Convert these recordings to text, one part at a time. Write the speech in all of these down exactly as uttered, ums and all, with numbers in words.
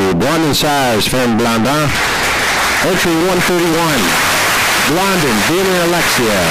Blondin Sires, Femme Blandin. Entry one thirty-one, Blondin, Dina Alexia.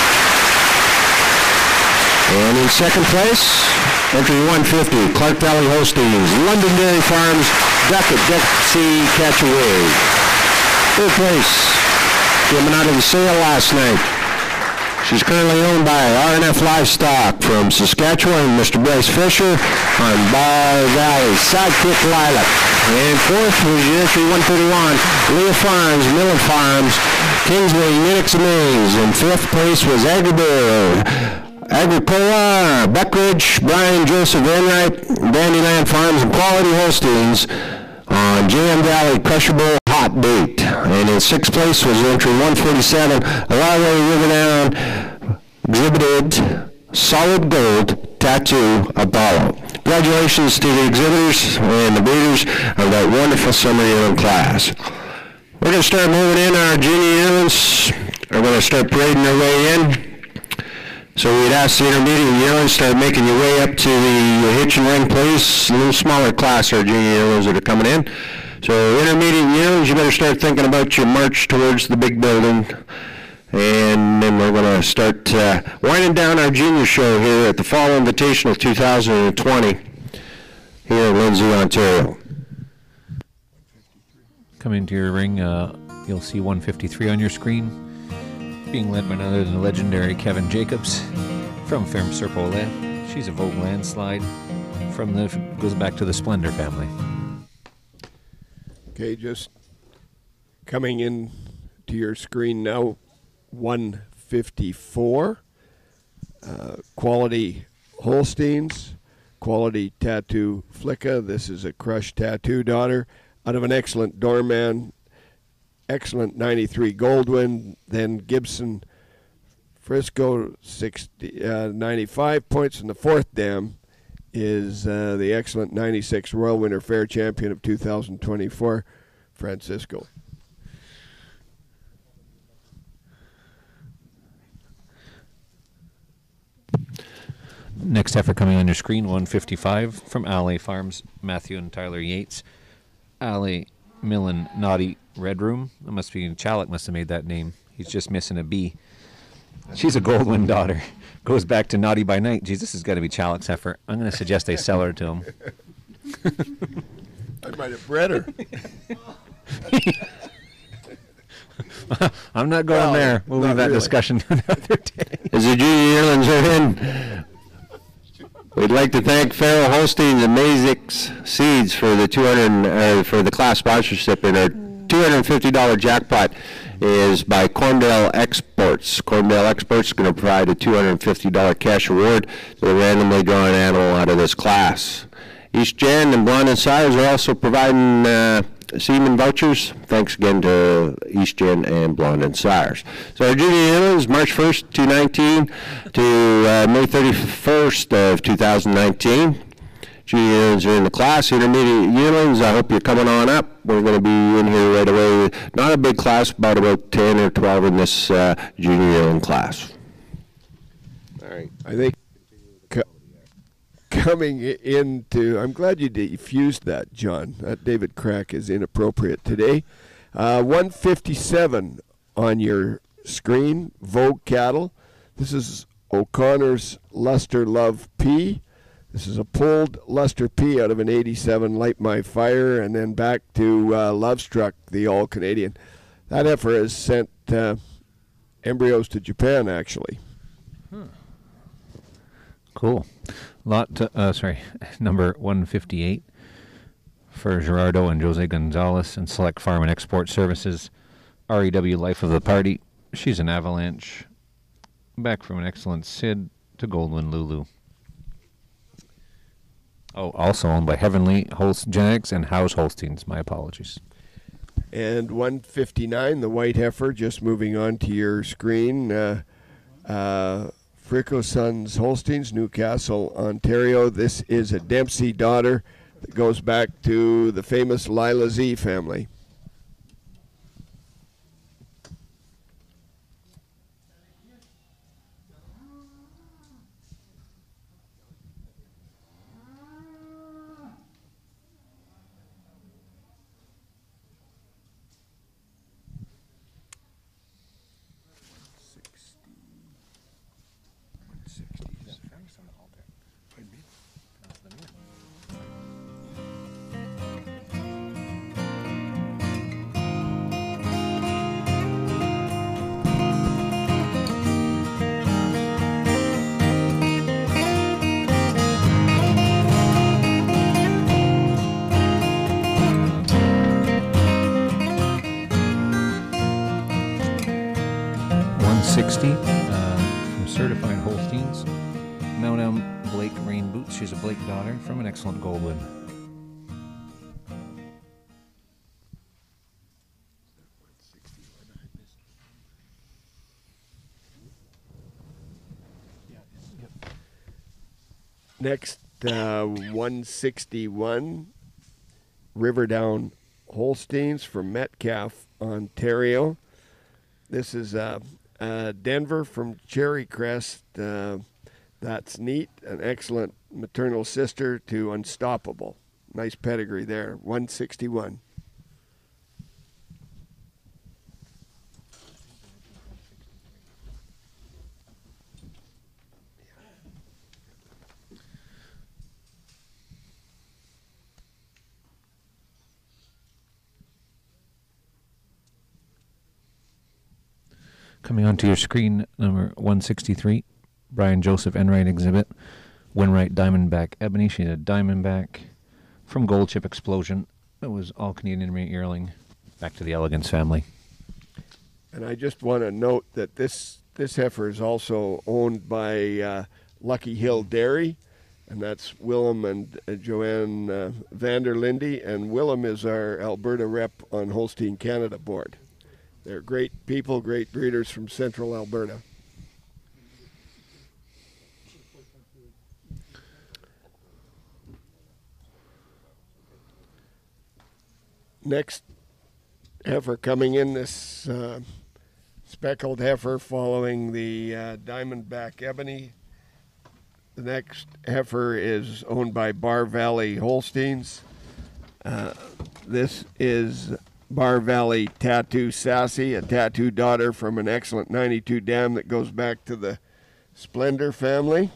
And in second place, entry one fifty, Clark Valley Holsteins, London Dairy Farms, Duckett, Dixie Catchaway. Third place, coming out of the sale last night. She's currently owned by R and F Livestock from Saskatchewan, Mister Bryce Fisher on Bar Valley, Sidekick Lilac. And fourth was entry one thirty-one, Leah Farms, Millen Farms, Kingsway, Unix Maze. And fifth place was Agribill, Agricola, Beckridge, Brian Joseph Enright, Dandyland Farms, and Quality Holsteins on J M Valley Crushable Hot Bait. And in sixth place was entry one forty-seven, Larway Riverdown, exhibited Solid Gold Tattoo Apollo. Congratulations to the exhibitors and the breeders of that wonderful summer yearling class. We're going to start moving in. Our junior yearlings are going to start parading their way in. So we'd ask the intermediate yearlings start making your way up to the hitch and ring place. A little smaller class, our junior yearlings that are coming in. So intermediate yearlings, you better start thinking about your march towards the big building. And then we're going to start uh, winding down our junior show here at the Fall Invitational two thousand twenty here in Lindsay, Ontario. Coming to your ring, uh, you'll see one fifty-three on your screen, being led by none other than the legendary Kevin Jacobs from Ferme Serpollet. She's a Vogue Landslide from the, goes back to the Splendor family. Okay, just coming in to your screen now, one fifty-four, uh, Quality Holsteins, Quality Tattoo Flicka. This is a Crush Tattoo daughter out of an excellent Doorman, excellent ninety-three Goldwyn, then Gibson Frisco sixty, uh, ninety-five points, and the fourth dam is uh, the excellent ninety-six Royal Winter Fair champion of two thousand twenty-four, Francisco. Next effort coming on your screen, one fifty-five from Alley Farms, Matthew and Tyler Yates. Alley Millen Naughty Red Room. That must be, Chalik must have made that name. He's just missing a B. She's a Goldwyn daughter. Goes back to Naughty by Night. Geez, this has got to be Chalik's effort. I'm going to suggest they sell her to him. I might have bred her. I'm not going well, there. We'll leave that really. discussion another day. As the junior yearlings are in, we'd like to thank Farrell Holstein and Mazix Seeds for the two hundred uh, for the class sponsorship. And our two hundred fifty dollars jackpot is by Corndale Exports. Corndale Exports is going to provide a two hundred fifty dollars cash award to a randomly drawn animal out of this class. East Jan and Blondin Sires are also providing uh, semen vouchers. Thanks again to East Jan and Blondin Sires. So our junior yearlings, March first, two thousand nineteen to uh, May thirty-first of two thousand nineteen. Junior yearlings are in the class. Intermediate yearlings, I hope you're coming on up. We're going to be in here right away. Not a big class, about about ten or twelve in this uh, junior yearling class. All right. I think co coming into, I'm glad you defused that, John. That David Crack is inappropriate today. Uh, one fifty-seven on your screen, Vogue Cattle. This is O'Connor's Luster Love P. This is a pulled Luster P out of an eighty-seven Light My Fire, and then back to uh, Lovestruck, the All-Canadian. That heifer has sent uh, embryos to Japan, actually. Hmm. Cool. Lot, to, uh, sorry, number one fifty-eight for Gerardo and Jose Gonzalez and Select Farm and Export Services. R E W Life of the Party. She's an Avalanche. Back from an excellent Sid to Goldwyn Lulu. Oh, also owned by Heavenly Holst Genetics and House Holsteins. My apologies. And one fifty-nine, the White Heifer, just moving on to your screen. Uh, uh, Frico Sons Holsteins, Newcastle, Ontario. This is a Dempsey daughter that goes back to the famous Lila Z family. sixty uh, from Certified Holsteins. Mount Elm Blake Rain Boots. She's a Blake daughter from an excellent Goldwood. Next, uh, one sixty-one, Riverdown Holsteins from Metcalfe, Ontario. This is uh, uh, Denver from Cherry Crest. Uh, that's neat. An excellent maternal sister to Unstoppable. Nice pedigree there. one sixty-one. Coming onto your screen, number one sixty-three, Brian Joseph Enright exhibit, Winright Diamondback Ebony. She's a Diamondback from Gold Chip Explosion. It was all Canadian yearling, back to the Elegance family. And I just want to note that this this heifer is also owned by uh, Lucky Hill Dairy, and that's Willem and uh, Joanne uh, Vanderlinde, and Willem is our Alberta rep on Holstein Canada board. They're great people, great breeders from central Alberta. Next heifer coming in, this uh, speckled heifer following the uh, Diamondback Ebony. The next heifer is owned by Bar Valley Holsteins. Uh, this is Bar Valley Tattoo Sassy, a tattoo daughter from an excellent ninety-two dam that goes back to the Splendor family.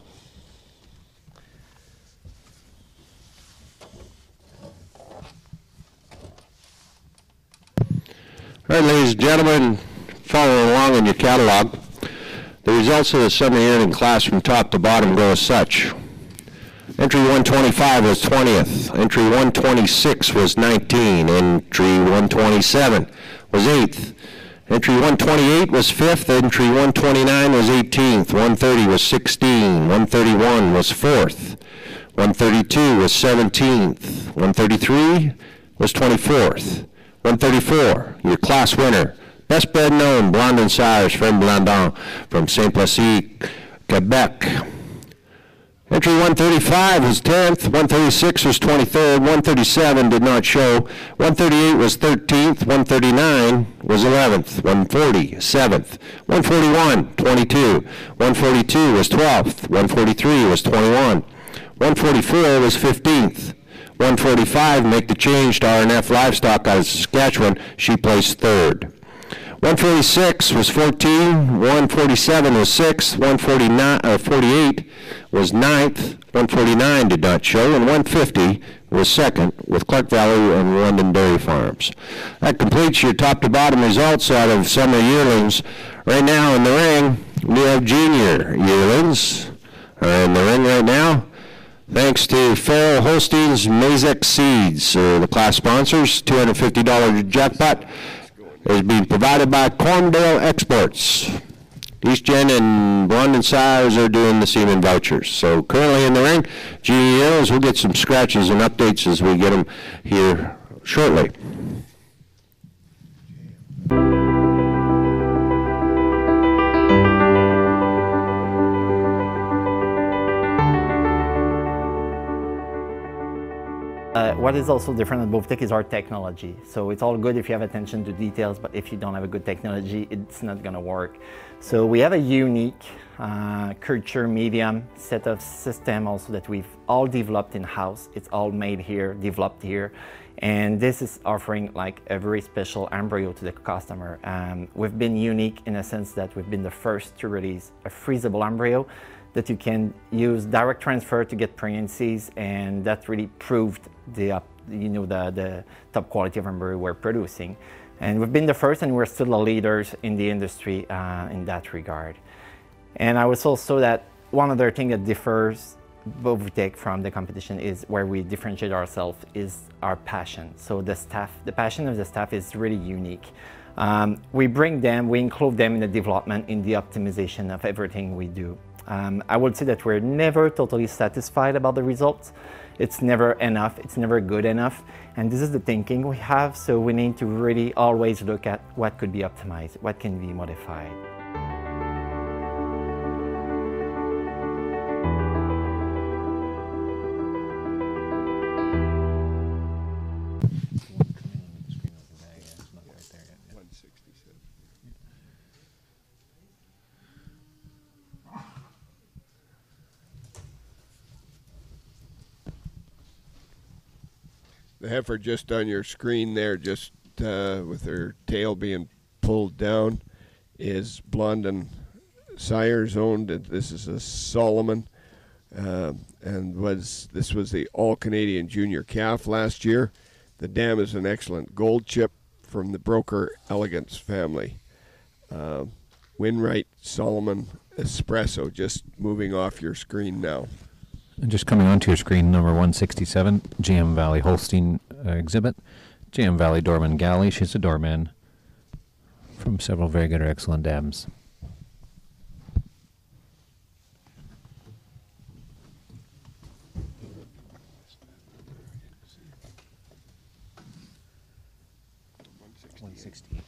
All right, ladies and gentlemen, following along in your catalog, the results of the summer yearling class from top to bottom go as such. Entry one twenty-five was twentieth. Entry one twenty-six was nineteenth. Entry one twenty-seven was eighth. Entry one twenty-eight was fifth. Entry one twenty-nine was eighteenth. one thirty was sixteenth. one thirty-one was fourth. one thirty-two was seventeenth. one thirty-three was twenty-fourth. one thirty-four, your class winner. Best bred known, Blondin Sires from Blandon from Saint Placide, Quebec. Entry one thirty-five was tenth, one thirty-six was twenty-third, one thirty-seven did not show, one thirty-eight was thirteenth, one thirty-nine was eleventh, one forty, seventh, one forty-one, twenty-two, one forty-two was twelfth, one forty-three was twenty-one, one forty-four was fifteenth, one forty-five, make the change to R and F Livestock out of Saskatchewan, she placed third. one forty-six was fourteen, one forty-seven was sixth, one forty-nine, uh, forty-eight was ninth, one forty-nine did not show, and one fifty was second with Clark Valley and London Dairy Farms. That completes your top to bottom results out of summer yearlings. Right now in the ring, we have junior yearlings are in the ring right now. Thanks to Farrell Holstein's Mazek Seeds, uh, the class sponsors, two hundred fifty dollars jackpot is being provided by Corndale Exports. East Gen and Blondin Sires are doing the semen vouchers. So currently in the ring, G E Ls, we'll get some scratches and updates as we get them here shortly. Uh, what is also different at Bovtech is our technology. So it's all good if you have attention to details, but if you don't have a good technology, it's not going to work. So we have a unique uh, culture medium set of system also that we've all developed in-house. It's all made here, developed here. And this is offering like a very special embryo to the customer. Um, we've been unique in a sense that we've been the first to release a freezable embryo that you can use direct transfer to get pregnancies, and that really proved the, uh, you know, the, the top quality of embryo we're producing. And we've been the first, and we're still the leaders in the industry uh, in that regard. And I would also that one other thing that differs Beauvais from the competition is where we differentiate ourselves is our passion. So the staff, the passion of the staff is really unique. Um, we bring them, we include them in the development, in the optimization of everything we do. Um, I would say that we're never totally satisfied about the results. It's never enough, it's never good enough. And this is the thinking we have, so we need to really always look at what could be optimized, what can be modified. The heifer just on your screen there, just uh, with her tail being pulled down, is Blondin Sires owned. This is a Solomon, uh, and was this was the All-Canadian Junior Calf last year. The dam is an excellent gold chip from the Broker Elegance family. Uh, Winright Solomon Espresso, just moving off your screen now. And just coming onto your screen, number one sixty-seven, J M Valley Holstein uh, exhibit. J M Valley Doorman Galley, she's a doorman from several very good or excellent dams. one sixty-eight.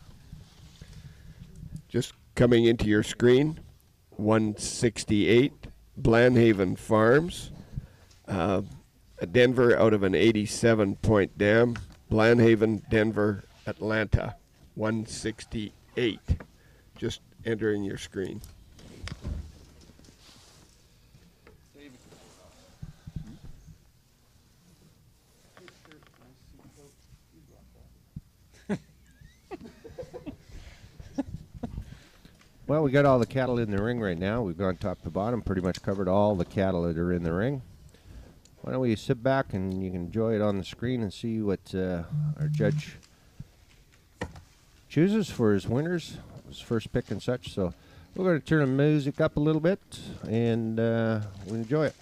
Just coming into your screen, one sixty-eight. Blandhaven Farms, uh, a Denver out of an eighty-seven point dam. Blandhaven, Denver, Atlanta, one sixty-eight. Just entering your screen. Well, we got all the cattle in the ring right now. We've gone top to bottom, pretty much covered all the cattle that are in the ring. Why don't we sit back and you can enjoy it on the screen and see what uh, our judge chooses for his winners, his first pick and such. So we're going to turn the music up a little bit and uh, we'll enjoy it.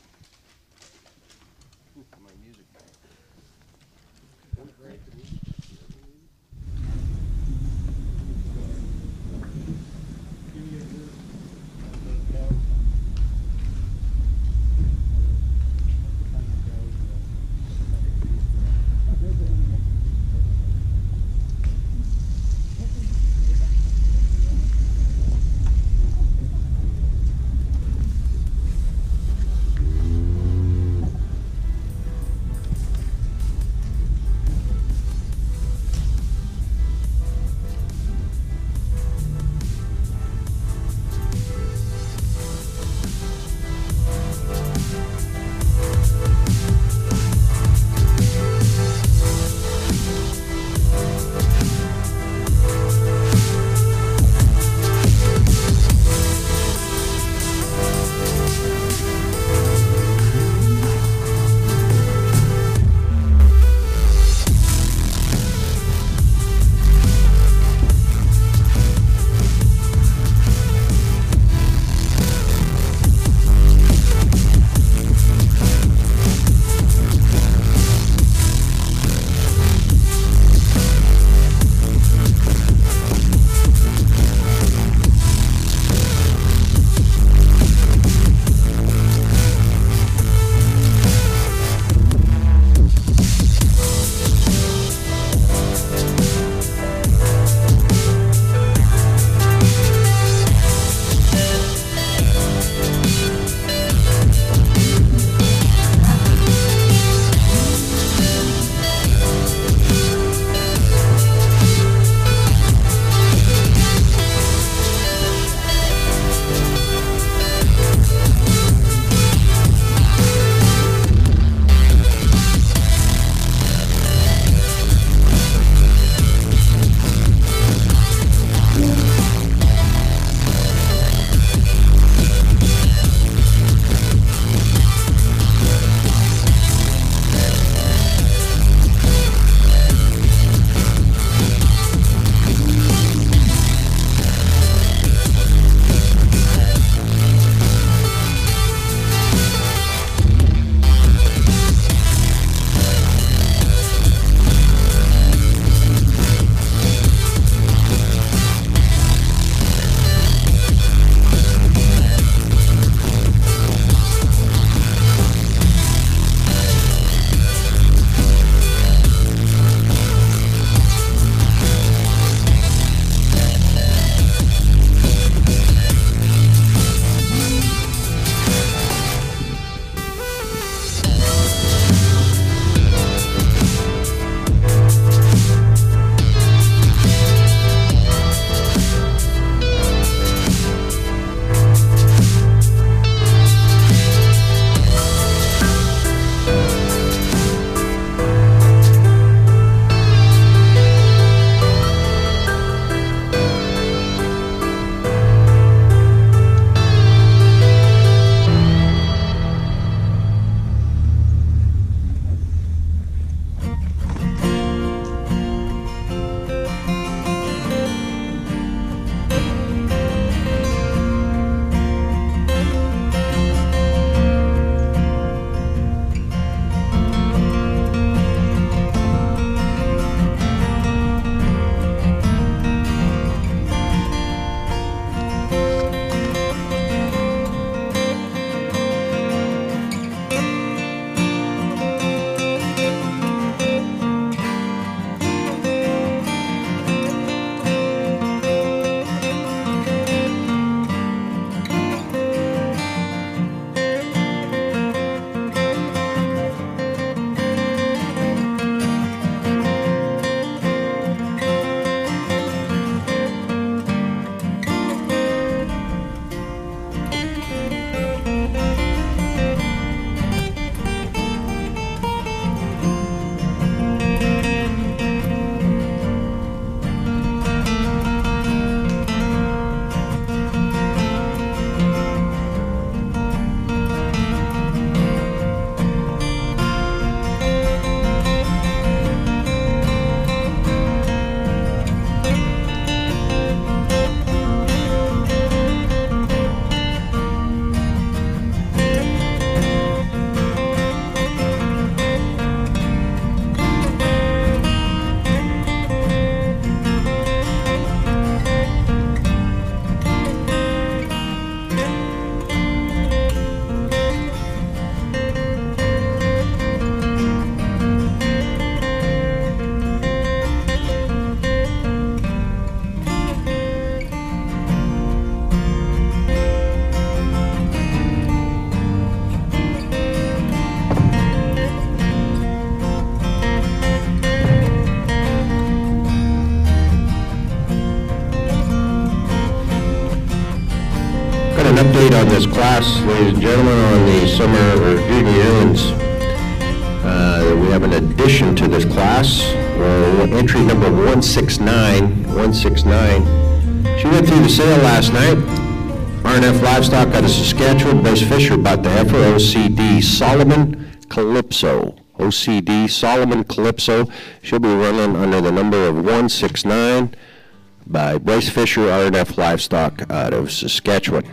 on this class, ladies and gentlemen, on the summer or junior yearlings. Uh, we have an addition to this class. Uh, entry number one six nine. one six nine. She went through the sale last night. R and F Livestock out of Saskatchewan. Bryce Fisher bought the heifer, O C D Solomon Calypso. O C D Solomon Calypso. She'll be running under the number of one six nine by Bryce Fisher, R and F Livestock out of Saskatchewan.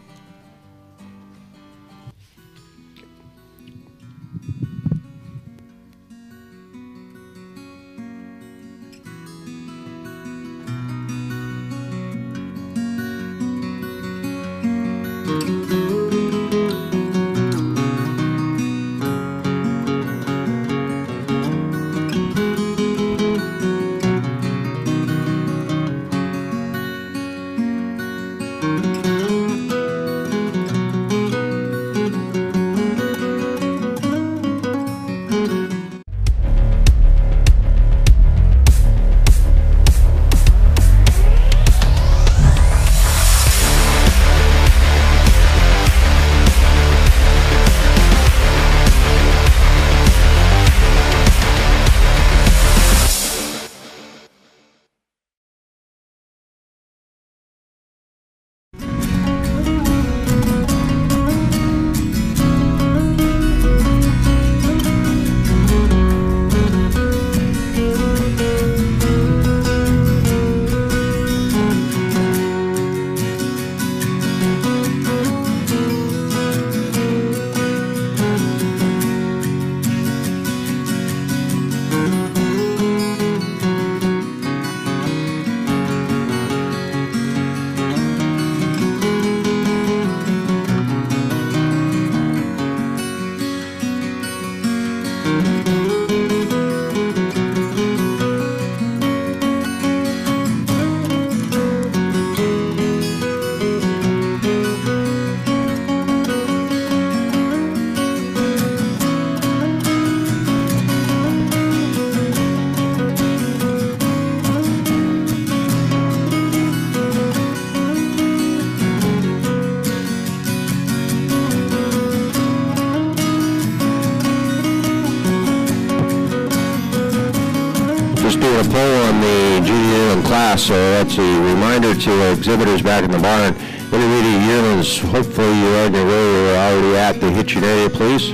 A poll on the junior yearling class, so that's a reminder to exhibitors back in the barn. Intermediate yearlings, hopefully you're on your way or already at the hitching area, please.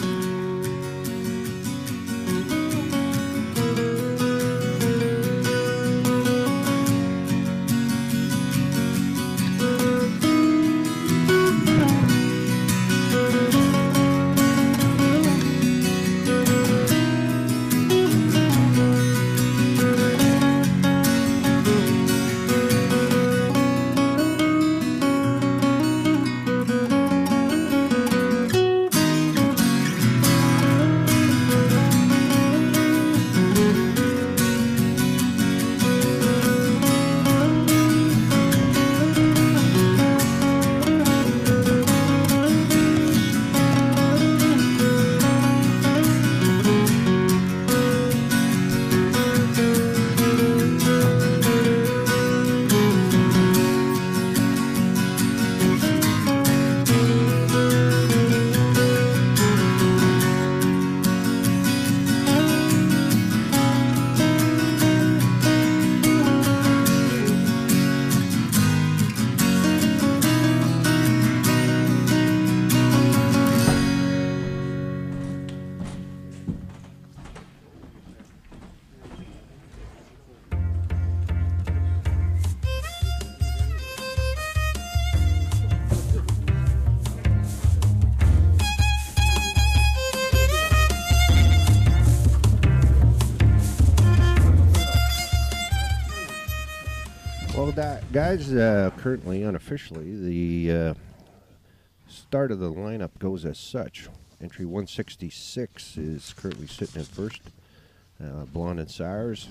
Well, that, guys, uh, currently, unofficially, the uh, start of the lineup goes as such. Entry one sixty-six is currently sitting at first. Uh, Blonde and Sires.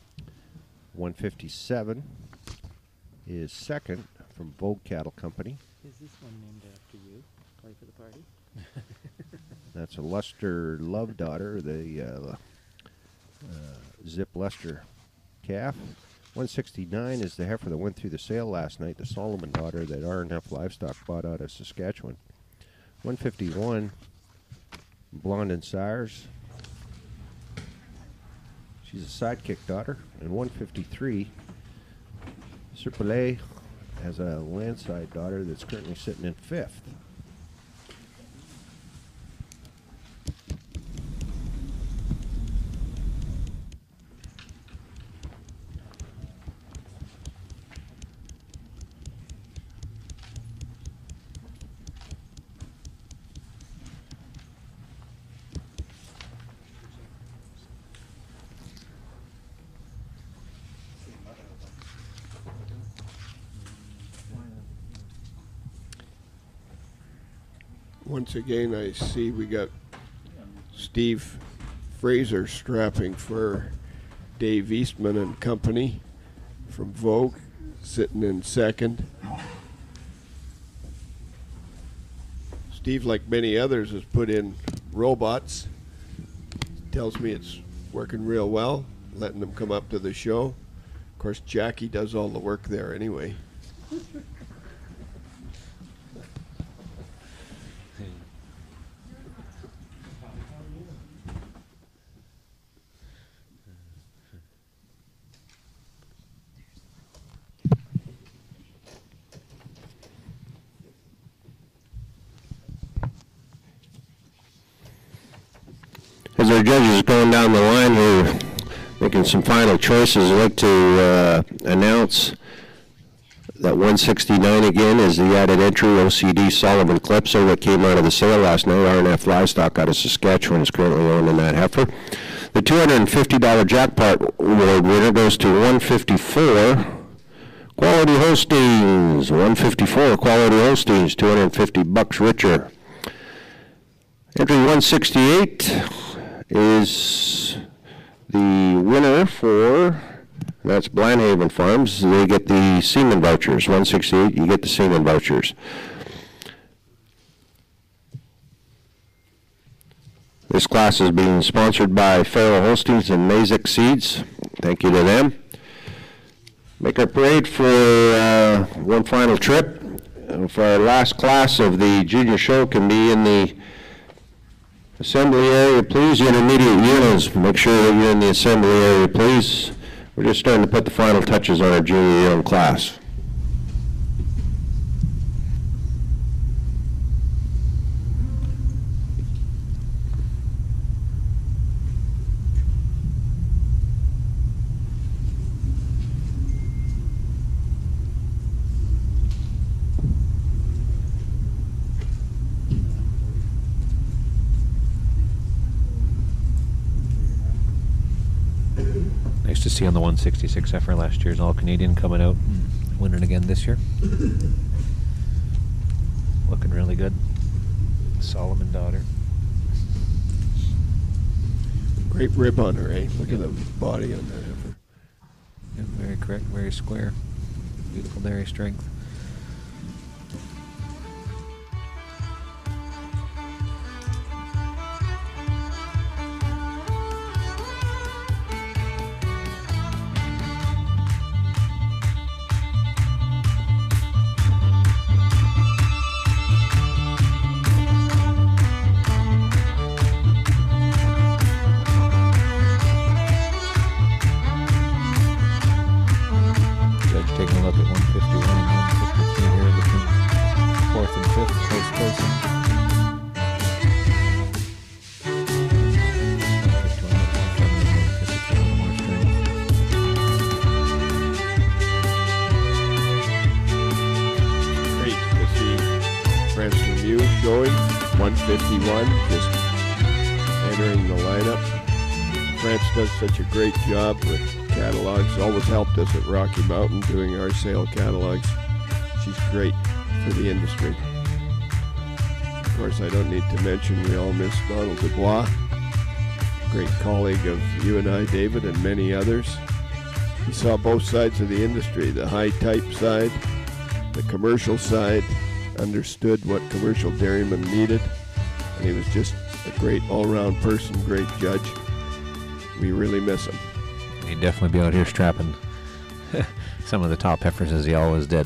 one fifty-seven is second from Vogue Cattle Company. Is this one named after you? Play for the party? That's a Luster Love Daughter, the uh, uh, Zip Luster calf. one sixty-nine is the heifer that went through the sale last night, the Solomon daughter that R and F Livestock bought out of Saskatchewan. one fifty-one, Blonde and Sires. She's a sidekick daughter. And one fifty-three, Serpillet has a landside daughter that's currently sitting in fifth. Once again, I see we got Steve Fraser strapping for Dave Eastman and company from Vogue, sitting in second. Steve, like many others, has put in robots. Tells me it's working real well, letting them come up to the show. Of course, Jackie does all the work there anyway. As our judges are going down the line here, making some final choices, I'd like to uh, announce that one sixty-nine again is the added entry O C D Solomon Calypso that came out of the sale last night. R and F Livestock out of Saskatchewan is currently owning that heifer. The two hundred fifty dollar jackpot award winner goes to one fifty-four. Quality Holsteins, one fifty-four Quality Holsteins, two hundred fifty bucks richer. Entry one sixty-eight is the winner for, that's Blandhaven Farms. They get the semen vouchers. one sixty-eight, you get the semen vouchers. This class is being sponsored by Farrell Holsteins and Mazik Seeds. Thank you to them. Make our parade for uh, one final trip. And for our last class of the junior show can be in the assembly area, please. Intermediate units, make sure that you're in the assembly area, please. We're just starting to put the final touches on our junior yearling class. Nice to see on the one sixty-six heifer last year's All-Canadian coming out and winning again this year. Looking really good. Solomon daughter. Great rib on her, eh? Look at the body on that heifer. Yeah, very correct, very square. Beautiful dairy strength. Taking a look at one fifty-one and one fifty-three here, between fourth and fifth, close placing. More strength. Great to see Francis Lemieux showing one fifty-one, just entering the lineup. France does such a great job with catalogs, always helped us at Rocky Mountain doing our sale catalogs. She's great for the industry. Of course, I don't need to mention we all miss Donald Dubois, great colleague of you and I, David, and many others. He saw both sides of the industry, the high type side, the commercial side, understood what commercial dairymen needed, and he was just a great all-round person, great judge. We really miss him. He'd definitely be out here strapping some of the top heifers as he always did.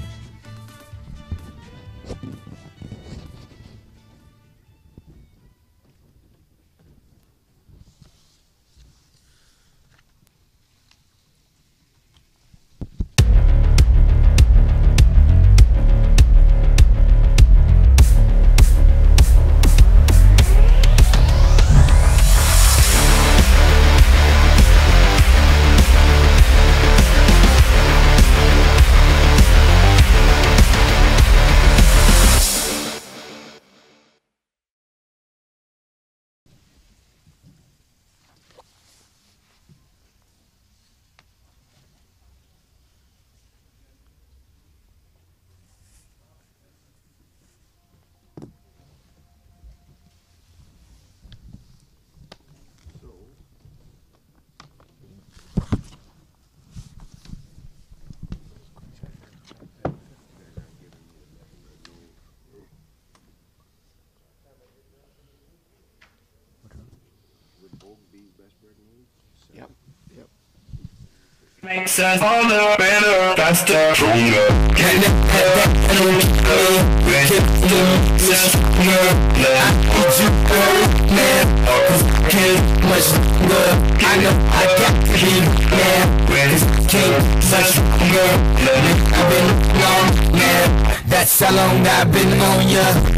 Yep, yep. Makes us harder, better, faster, stronger. Can you have that we can do this stronger. I need you, man, cause I can't much longer. I know I got to be man, cause I can't much stronger. I've been long, man, that's how long I've been on ya.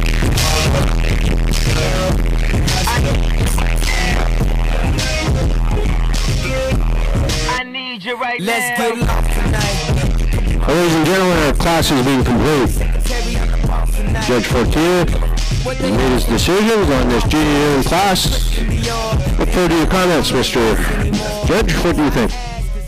Right Let's now. Get lost tonight. Ladies and gentlemen, our class is being complete. Judge Fortier made his decisions on this junior year class. Look forward to your comments, Mister Judge. What do you think?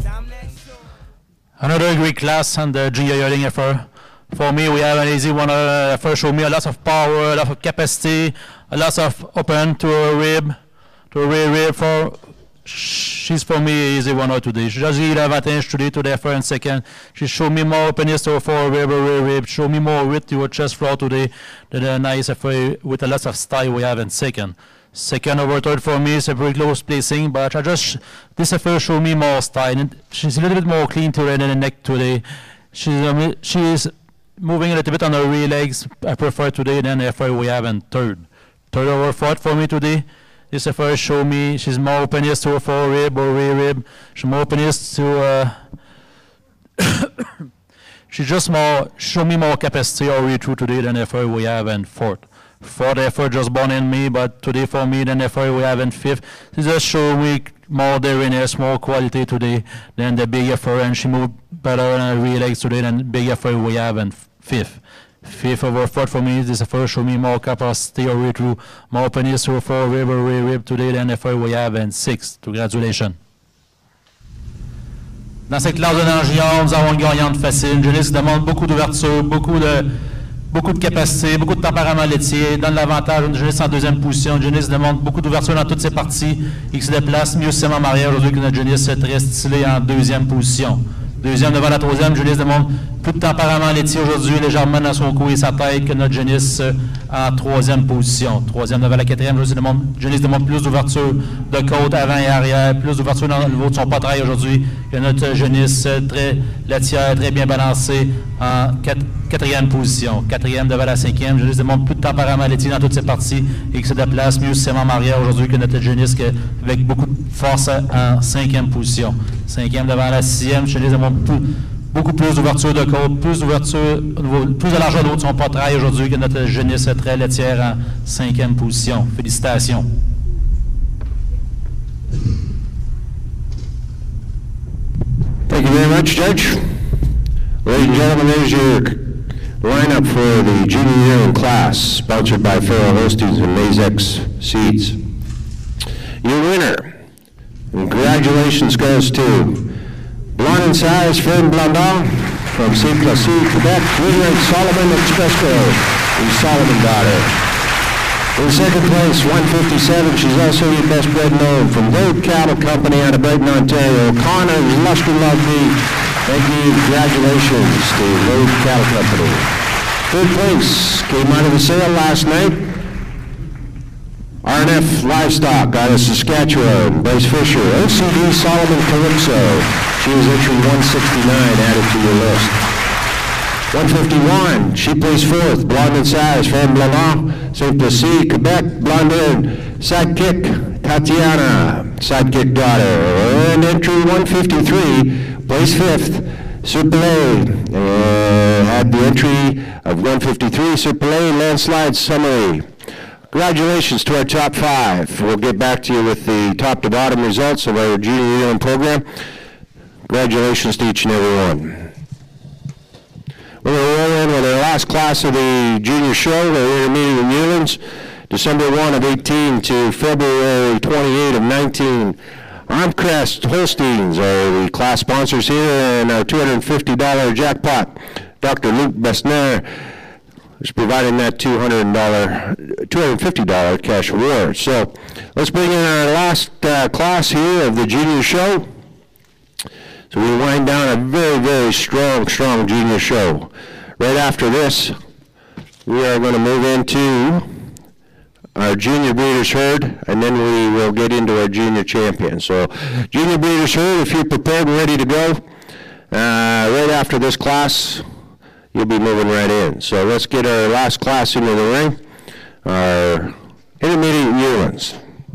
Another great class on the junior yearling effort. For me, we have an easy one. Uh, first show me a lot of power, a lot of capacity, a lot of open to a rib, to a rear rib for. She's for me easy one or today. She just give advantage today to the effort and second. She showed me more openness to her forward rib or rear rib. Show me more width to her chest floor today. Than a nice effort with a lot of style we have in second. Second over third for me is a very close placing, but I just this effort show me more style. And she's a little bit more clean to her in the neck today. She's um, she's moving a little bit on her rear legs. I prefer today than the effort we have in third. Third over fourth for me today. This effort show me she's more openness to her forward rib or rear rib. She's more openness to. Uh, she's just more show me more capacity or read through today than the effort we have in fourth. Fourth effort just born in me, but today for me than the effort we have in fifth. She just show me more daringness, more quality today than the big effort, and she moved better on her rear legs today than the big effort we have in fifth. Fifth over fourth for me, this effort show me more capacity or read through, more openness to forward rib or rear rib today than the effort we have in sixth. Congratulations. Dans cette classe de nage junior, nous avons une gagnante facile. Une jeunesse qui demande beaucoup d'ouverture, beaucoup de, beaucoup de capacité, beaucoup de tempérament laitier, donne l'avantage à une jeunesse en deuxième position. Une jeunesse qui demande beaucoup d'ouverture dans toutes ses parties et qui se déplace mieux système en arrière aujourd'hui que notre jeunesse très stylée en deuxième position. Deuxième devant la troisième, jeunesse demande plus de tempérament laitier aujourd'hui, légèrement dans son cou et sa tête que notre jeunesse en troisième position. Troisième devant la quatrième, jeunesse demande, jeunesse demande plus d'ouverture de côte avant et arrière, plus d'ouverture dans le niveau de son poitrail aujourd'hui que notre jeunesse très laitière, très bien balancée en quatre, quatrième position. Quatrième devant la cinquième, jeunesse demande plus de tempérament laitier dans toutes ses parties et qui se déplace mieux système en arrière aujourd'hui que notre jeunesse avec beaucoup de force en cinquième position. Cinquième devant la sixième, jeunesse demande plus, beaucoup plus d'ouverture de côte, plus d'ouverture, plus de largeur d'eau de son poitrail aujourd'hui que notre jeunesse très laitière en cinquième position. Félicitations. Thank you very much, Judge. Ladies and gentlemen, there's your lineup for the junior yearling class, sponsored by Farrell Hostings and Mazex Seeds. Your winner, congratulations, goes to Blonde in size, Fern Blandon from C plus C, Quebec, winner Solomon Expresco and Solomon daughter. In second place, one fifty-seven, she's also your best bred known from Gold Cattle Company out of Brighton, Ontario, Connor's Luster Love Beef. Thank you, congratulations to Gold Cattle Company. Third place came out of the sale last night. R and F Livestock out of Saskatchewan, Bryce Fisher. O C D Solomon Calypso. She was entry one sixty-nine, added to your list. one fifty-one, she placed fourth, Blonde and Sage, Femme Blanc, Saint Placide, Quebec, Blondin, Sidekick, Tatiana, Sidekick daughter. And entry one fifty-three, placed fifth, Serpillet, uh, had the entry of one fifty-three, Serpillet landslide summary. Congratulations to our top five. We'll get back to you with the top to bottom results of our junior yearling program. Congratulations to each and every one. We're going to roll in with our last class of the junior show, the intermediate yearlings, December first of eighteen to February twenty-eighth of nineteen. Armcrest Holsteins are the class sponsors here, and our two hundred fifty dollar jackpot. Doctor Luc Besner is providing that two hundred fifty dollar cash reward. So let's bring in our last uh, class here of the junior show. So we wind down a very, very strong, strong junior show. Right after this, we are going to move into our junior breeders herd, and then we will get into our junior champion. So junior breeders herd, if you're prepared and ready to go, uh, right after this class, you'll be moving right in. So let's get our last class into the ring, our intermediate yearlings.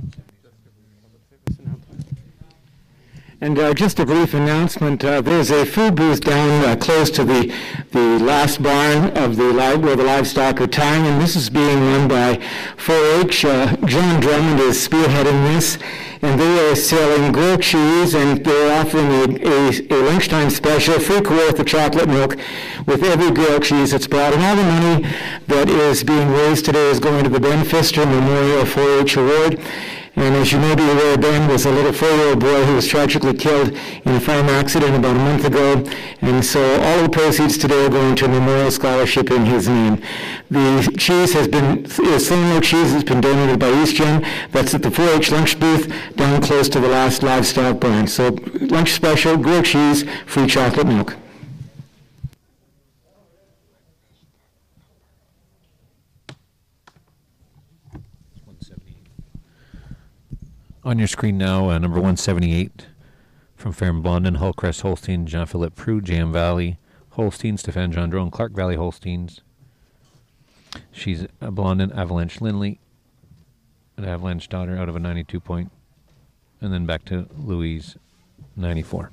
And uh, just a brief announcement, uh, there's a food booth down uh, close to the, the last barn of the li where the livestock are tying, and this is being run by four H. Uh, John Drummond is spearheading this, and they are selling grilled cheese, and they're offering a, a, a lunchtime special, free quart of chocolate milk with every grilled cheese that's brought. And all the money that is being raised today is going to the Ben Pfister Memorial four H Award. And as you may be aware, Ben was a little four-year-old boy who was tragically killed in a farm accident about a month ago. And so all of the proceeds today are going to a memorial scholarship in his name. The cheese has been, Slimmo cheese has been donated by EastGen. That's at the four H lunch booth down close to the last livestock barn. So lunch special, grilled cheese, free chocolate milk. On your screen now, uh, number one seventy-eight from Ferme Blondin, Hullcrest Holstein, Jean-Philippe Prou, Jam Valley Holstein, Stefan Gendron, Clark Valley Holsteins. She's a Blondin, Avalanche Lindley, an Avalanche daughter out of a ninety-two point, and then back to Louise, ninety-four.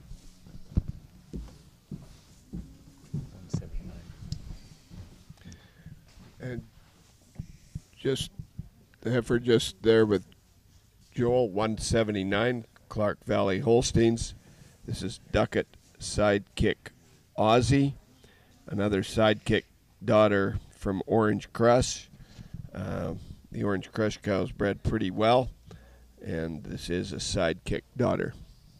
And just the heifer just there with Joel, one seventy-nine, Clark Valley Holsteins. This is Duckett Sidekick Aussie, another Sidekick daughter from Orange Crush. Uh, the Orange Crush cows bred pretty well, and this is a Sidekick daughter.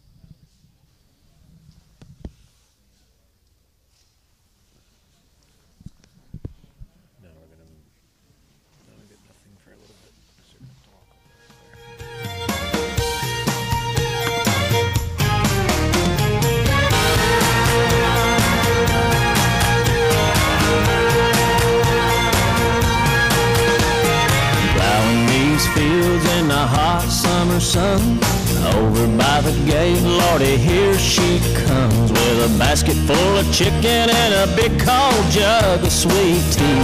Fields in the hot summer sun, over by the gate, Lordy, here she comes with a basket full of chicken and a big cold jug of sweet tea.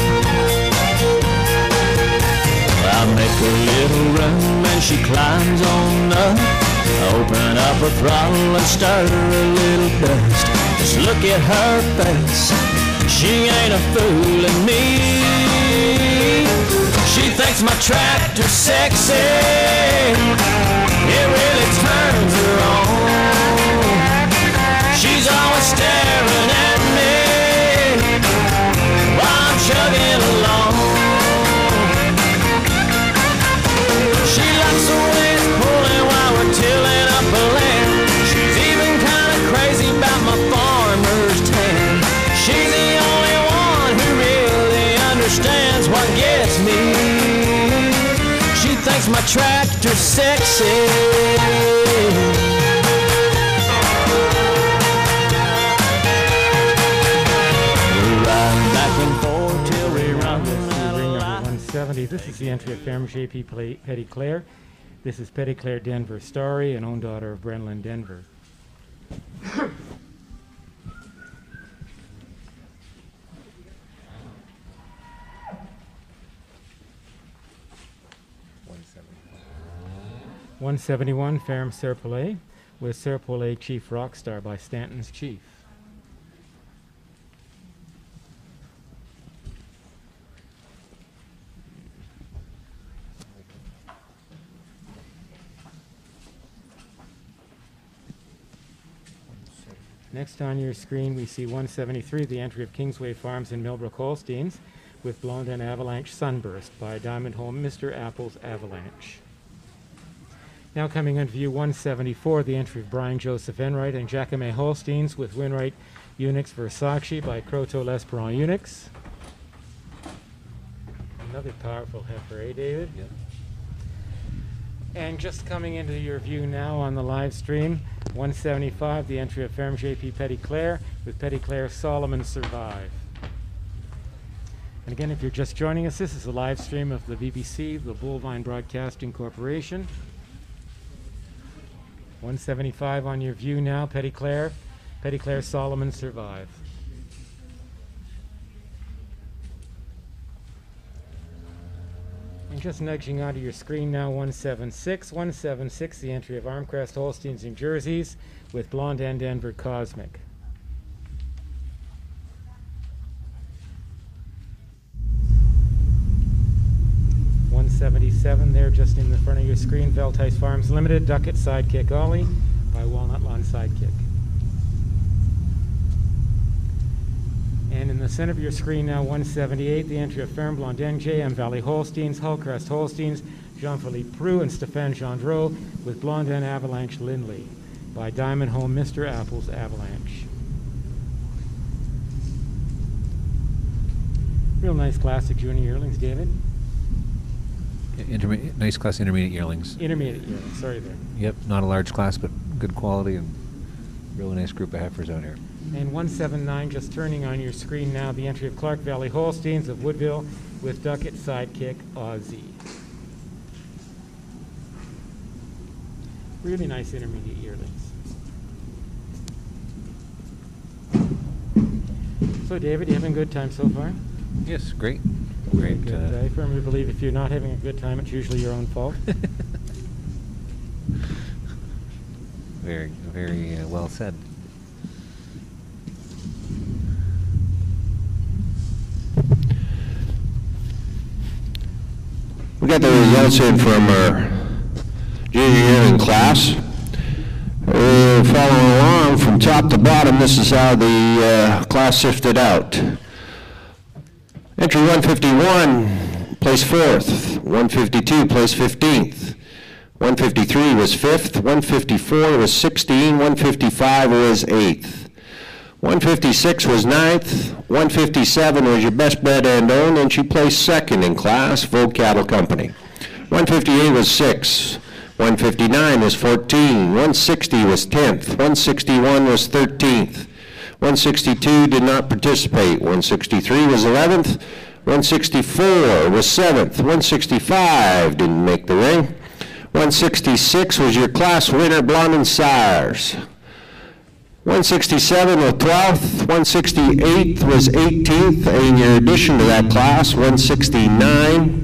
I make a little room and she climbs on up, open up her throttle and stir a little dust. Just look at her face, she ain't a fooling me. She thinks my tractor's sexy, it really turns her on. She's always staring at me while I'm chugging along. She likes the way it's pulling while we're tilling up a land. She's even kind of crazy about my farmer's tan. She's the only one who really understands what gets me. Thinks my tractor's sexy. We're riding back and forth till we run out of life. seventy, this is the entry of Ferme J P Petty Claire. This is Petty Claire Denver Starry, an own daughter of Brenlin Denver. one seventy-one, Ferme Serpollet, with Serpollet Chief Rockstar by Stanton's Chief. Next on your screen, we see one seventy-three, the entry of Kingsway Farms in Millbrook Holsteins, with Blondin Avalanche Sunburst by Diamond Home Mister Apple's Avalanche. Now coming on view, one seventy-four, the entry of Brian Joseph Enright and Jacome Holsteins with Winright Unix Versace by Croteau L'Esperant Unix. Another powerful heifer, eh, David? Yep. And just coming into your view now on the live stream, one seventy-five, the entry of Ferme J P Petty Claire with Petty Claire Solomon Survive. And again, if you're just joining us, this is a live stream of the B B C, the Bullvine Broadcasting Corporation. one seventy-five on your view now, Petty Claire, Petty Claire Solomon Survive. And just nudging onto your screen now, one seventy-six, one seventy-six, the entry of Armcrest Holsteins in Jerseys with Blondin Denver Cosmic. one seventy-seven there just in the front of your screen, Veltice Farms Limited, Duckett Sidekick Ollie by Walnut Lawn Sidekick. And in the center of your screen now, one seventy-eight, the entry of Ferme Blondin, J M Valley Holsteins, Hullcrest Holsteins, Jean-Philippe Prou and Stéphane Gendreau with Blondin Avalanche Lindley by Diamond Home Mister Apple's Avalanche. Real nice classic junior yearlings, David. Intermediate, nice class intermediate yearlings. Intermediate yearlings, sorry there. Yep, not a large class, but good quality and really nice group of heifers out here. And one seventy-nine just turning on your screen now, the entry of Clark Valley Holsteins of Woodville with Duckett Sidekick Aussie. Really nice intermediate yearlings. So David, you having a good time so far? Yes, great. Great. Good. Uh, I firmly believe if you're not having a good time, it's usually your own fault. very, very uh, well said. We got the results in from our junior yearling class. We're following along from top to bottom. This is how the uh, class sifted out. Entry one fifty-one, placed fourth. one fifty-two, placed fifteenth. one fifty-three was fifth. one fifty-four was sixteen. one fifty-five was eighth. one fifty-six was ninth. one fifty-seven was your best bred and owned, and she placed second in class, Vogue Cattle Company. one fifty-eight was sixth. one fifty-nine was fourteen. one sixty was tenth. one sixty-one was thirteenth. one sixty-two did not participate. one sixty-three was eleventh. one sixty-four was seventh. one sixty-five didn't make the ring. one sixty-six was your class winner, Blondin Sires. one sixty-seven was twelfth. one sixty-eight was eighteenth. In your addition to that class, one sixty-nine.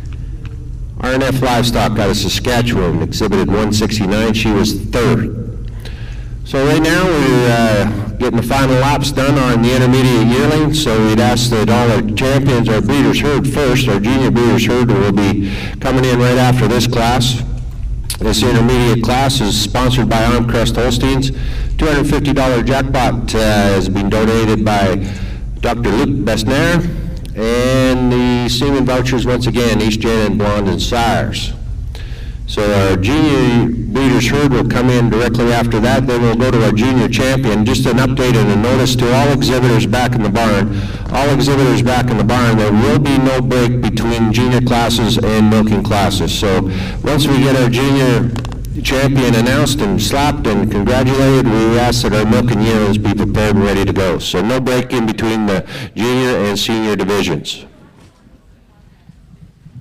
R N F Livestock out of Saskatchewan exhibited one sixty-nine. She was third. So right now we're uh, getting the final laps done on the intermediate yearling. So we'd ask that all our champions, our breeders herd first, our junior breeders herd will be coming in right after this class. This intermediate class is sponsored by Armcrest Holsteins. two hundred fifty dollar jackpot uh, has been donated by Doctor Luc Besnaire. And the semen vouchers, once again, East Jen and Blondin Sires. So our junior breeders herd will come in directly after that. Then we'll go to our junior champion. Just an update and a notice to all exhibitors back in the barn. All exhibitors back in the barn, there will be no break between junior classes and milking classes. So once we get our junior champion announced and slapped and congratulated, we ask that our milking yearlings be prepared and ready to go. So no break in between the junior and senior divisions.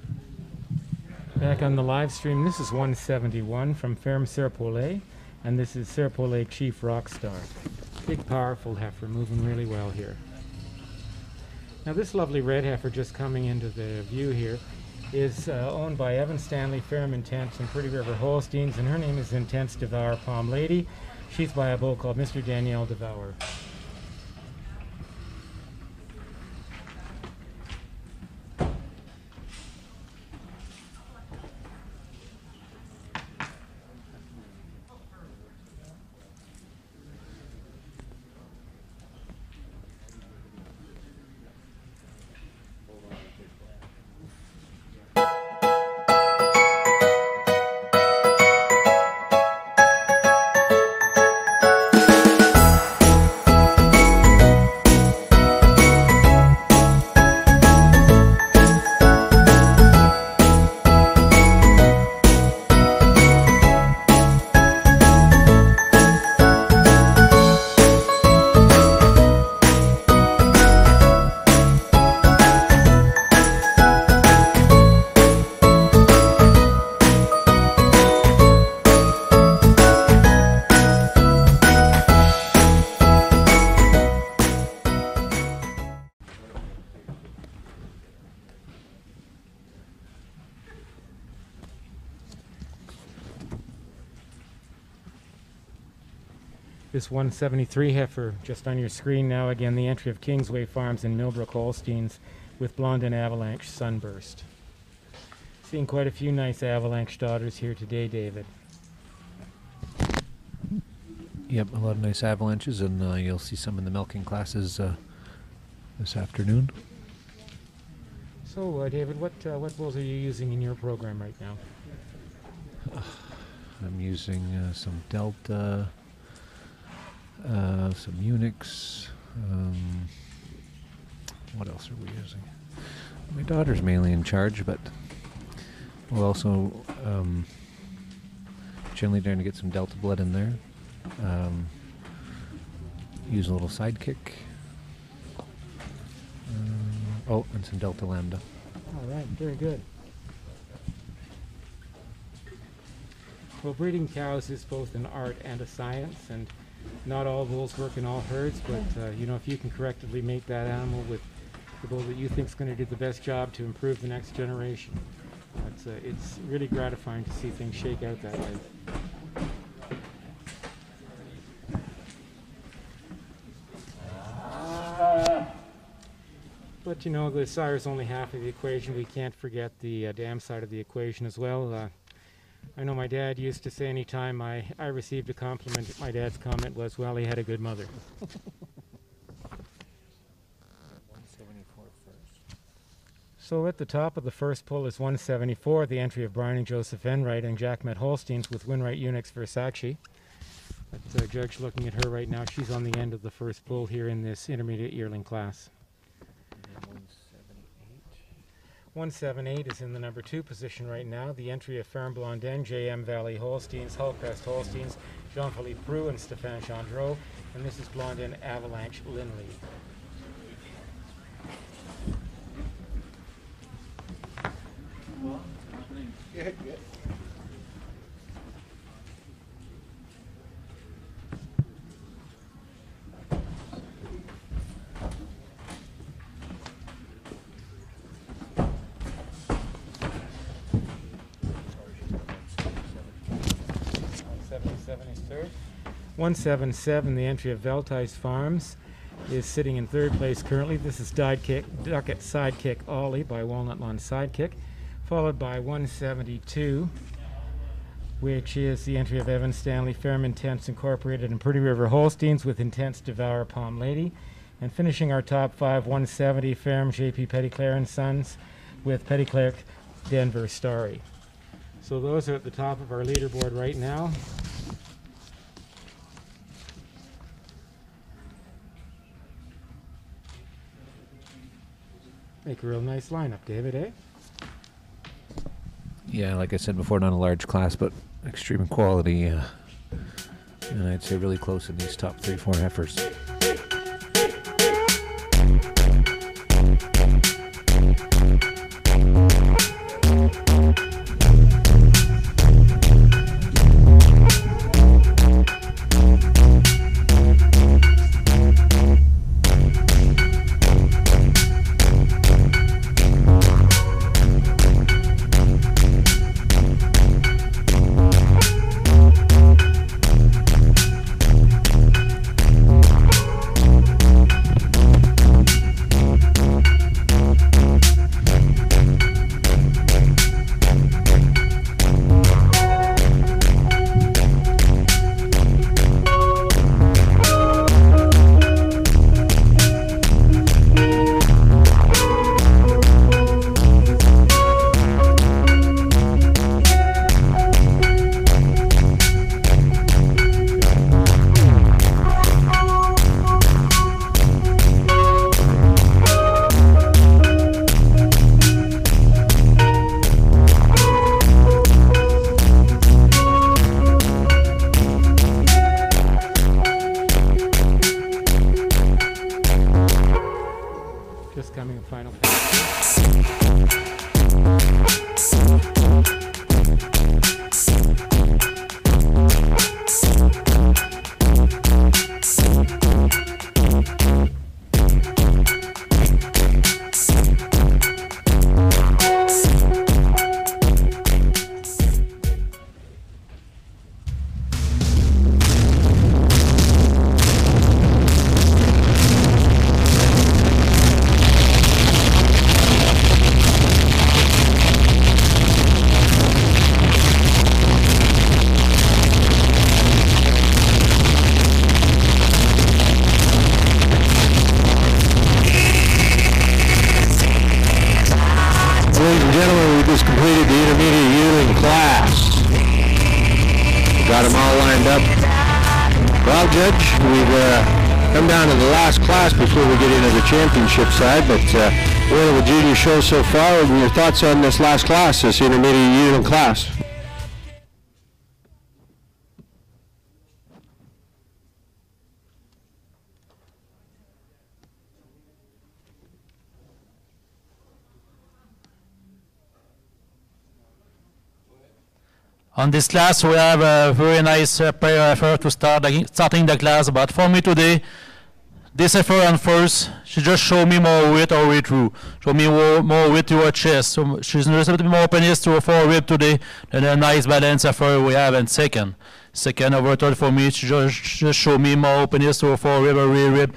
Back on the live stream, this is one seventy-one from Ferme Serpollet, and this is Serpollet Chief Rockstar. Big, powerful heifer, moving really well here. Now this lovely red heifer just coming into the view here is uh, owned by Evan Stanley Ferme Intense and Pretty River Holsteins, and her name is Intense Devour Palm Lady. She's by a bull called Mister Danielle Devour. This one seventy-three heifer just on your screen now, again the entry of Kingsway Farms and Millbrook Holsteins with Blondin Avalanche Sunburst. Seeing quite a few nice Avalanche daughters here today, David. Yep, a lot of nice avalanches, and uh, you'll see some in the milking classes uh, this afternoon. So, uh, David, what uh, what bulls are you using in your program right now? Uh, I'm using uh, some Delta, uh, some Unix. Um, what else are we using? My daughter's mainly in charge, but we'll also um, generally trying to get some Delta blood in there. Um, use a little sidekick. Uh, oh, and some Delta Lambda. All right, very good. Well, breeding cows is both an art and a science, and not all bulls work in all herds, but uh, you know, if you can correctly mate that animal with the bull that you think is going to do the best job to improve the next generation, that's, uh, it's really gratifying to see things shake out that way. But you know, the sire is only half of the equation. We can't forget the uh, dam side of the equation as well. Uh, I know my dad used to say anytime I, I received a compliment, my dad's comment was, well, he had a good mother. So at the top of the first pull is one seventy-four, the entry of Brian and Joseph Enright and Jack Met Holsteins with Winright Unix Versace. But uh, Judge looking at her right now, she's on the end of the first pull here in this intermediate yearling class. one seventy-eight is in the number two position right now. The entry of Ferme Blondin, J M Valley Holsteins, Hullcrest Holsteins, Jean-Philippe Prou and Stéphane Gendreau. And this is Blondin Avalanche Linley. Good, good. one seventy-seven, the entry of Veltice Farms, is sitting in third place currently. This is Sidekick, Ducket Sidekick Ollie by Walnut Lawn Sidekick, followed by one seventy-two, which is the entry of Evan Stanley Ferme Intense Incorporated and Pretty River Holsteins with Intense Devour Palm Lady, and finishing our top five, one seventy Ferme J P Petitclerc and Sons with Petitclerc Denver Starry. So those are at the top of our leaderboard right now. Make a real nice lineup, David, eh? Yeah, like I said before, not a large class, but extreme quality. Uh, and I'd say really close in these top three, four heifers. Just coming a final pass. Ladies and gentlemen, we just completed the intermediate yearling class. Got them all lined up. Well, Judge, we've uh, come down to the last class before we get into the championship side, but uh, what are the junior shows so far, and your thoughts on this last class, this intermediate yearling class? On this class, we have a very nice uh, prayer effort to start the, starting the class. But for me today, this effort on first, she just showed me more weight all the way through. Show me more, more weight to her chest. So she's a little bit more openness to her forerib today than a nice balance effort we have in second. Second over third for me, she just, just showed me more openness to her forerib or rear rib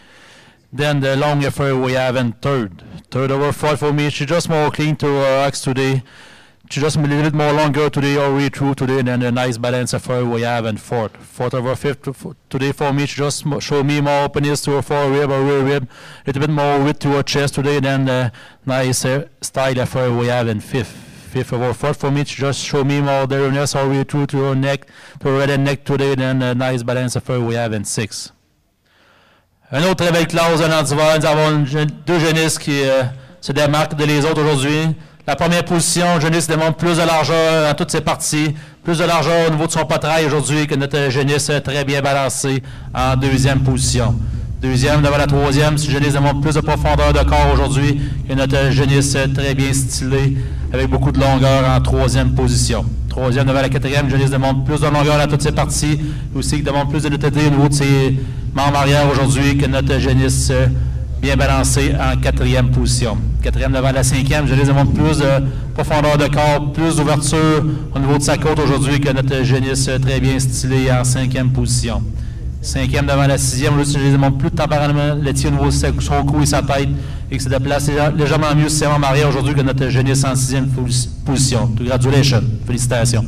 than the long effort we have in third. Third over fourth for me, she just more clean to her axe today. She just a little bit more longer today or read through today than the nice balance effort we have in fourth. Fourth over fifth today for me, she just show me more openness to her fore rib or rear rib, a little bit more width to her chest today than the nice uh, style effort we have in fifth. Fifth over fourth for me, she just show me more narrowness or read through to her neck, to her head and neck today than the nice balance effort we have in sixth. Une autre très belle classe de l'antival, nous avons une, deux jeunistes qui euh, se démarquent des autres aujourd'hui. La première position, Jeunesse demande plus de largeur dans toutes ses parties, plus de largeur au niveau de son poitrail aujourd'hui que notre Jeunesse très bien balancé en deuxième position. Deuxième devant la troisième, Jeunesse demande plus de profondeur de corps aujourd'hui que notre Jeunesse très bien stylé avec beaucoup de longueur en troisième position. Troisième devant la quatrième, Jeunesse demande plus de longueur dans toutes ses parties, aussi qui demande plus de netteté au niveau de ses membres arrière aujourd'hui que notre Jeunesse bien balancé en quatrième position. Quatrième devant la cinquième, je les demande plus de profondeur de corps, plus d'ouverture au niveau de sa côte aujourd'hui que notre Jeunesse très bien stylé en cinquième position. Cinquième devant la sixième, je les demande plus de tempérament laitier au niveau de son cou et sa tête et que se déplace légèrement mieux si c'est en arrière aujourd'hui que notre Jeunesse en sixième position. Congratulations. Félicitations.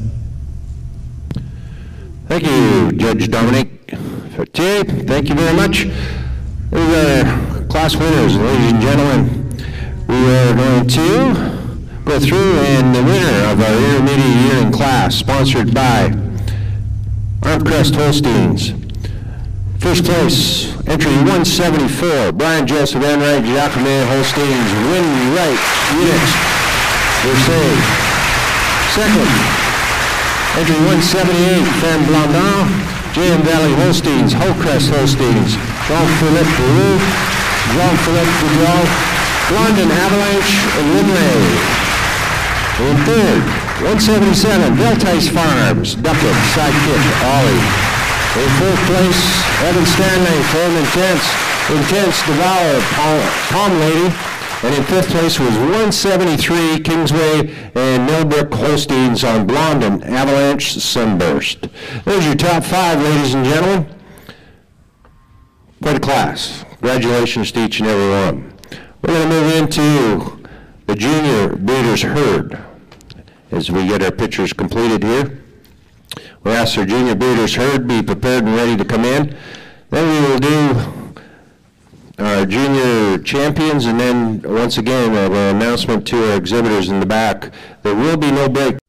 Thank you, Judge Dominic Fortier. Thank you very much. These are class winners, ladies and gentlemen. We are going to go through, and the winner of our intermediate yearling class, sponsored by Armcrest Holsteins. First place, entry one seventy-four, Brian Joseph Enright, Jacquemin Holsteins, Win Right Unix, Versailles. Second, entry one seventy-eight, Femme Blandin, J M Valley Holsteins, Hillcrest Holsteins, Jean-Philippe Roux, Jean-Philippe Goudreau, London Avalanche, and Woodley. And third, one seventy-seven, Veltice Farms, Duckett, Sidekick, Ollie. In fourth place, Evan Stanley, Firm Intense, Intense Devour, Palm, Palm Lady. And in fifth place was one seventy-three, Kingsway and Millbrook Holsteins on Blondin, Avalanche, Sunburst. There's your top five, ladies and gentlemen. Quite a class. Congratulations to each and every one. We're going to move into the junior breeders herd as we get our pictures completed here. We ask our junior breeders herd be prepared and ready to come in. Then we will do our junior champions, and then once again an announcement to our exhibitors in the back. There will be no break.